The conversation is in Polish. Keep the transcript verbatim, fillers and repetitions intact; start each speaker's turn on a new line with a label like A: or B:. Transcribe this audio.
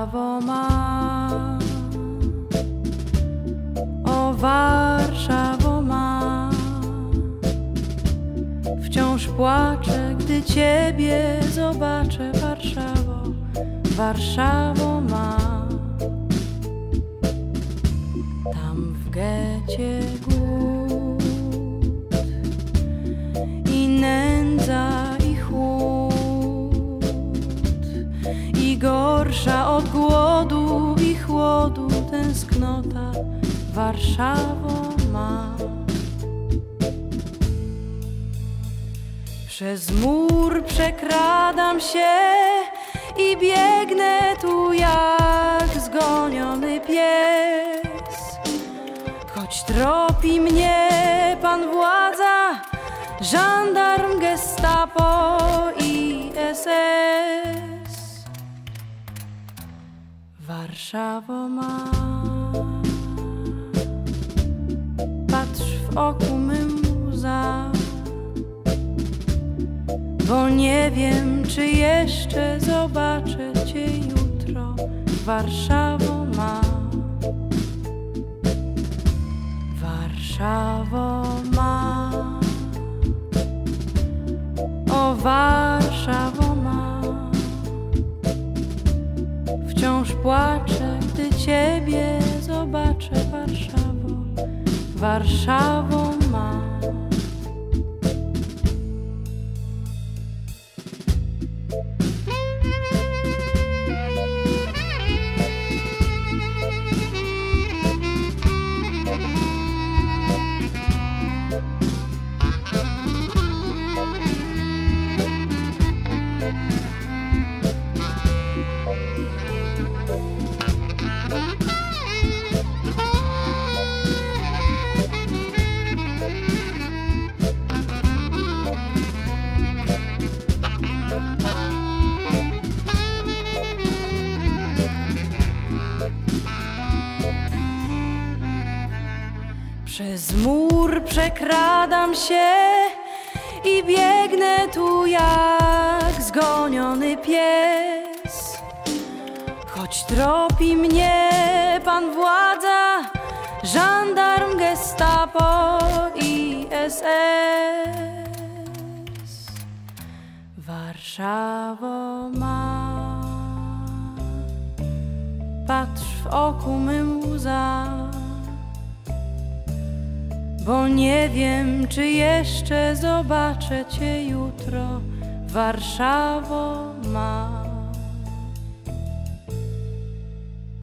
A: Warszawo ma, o Warszawo ma. Wciąż płaczę, gdy Ciebie zobaczę. Warszawo, Warszawo ma. Tam w getcie głód i nędza i chłód, i gorsza od głodu i chłodu tęsknota Warszawo ma. Przez mur przekradam się i biegnę tu jak zgoniony pies, choć tropi mnie pan władza, żandarm, gestapo i es es. Warszawo ma, patrz w oku mym łza, bo nie wiem, czy jeszcze zobaczę Cię jutro. Warszawo ma, Warszawo ma, o Warszawo ma. Wciąż płaczę, gdy Ciebie zobaczę. Warszawo, Warszawo ma. Przez mur przekradam się i biegnę tu jak zgoniony pies, choć tropi mnie pan władza, żandarm, gestapo i es es. Warszawo ma, patrz w oku mym łza, bo nie wiem, czy jeszcze zobaczę Cię jutro. Warszawo ma.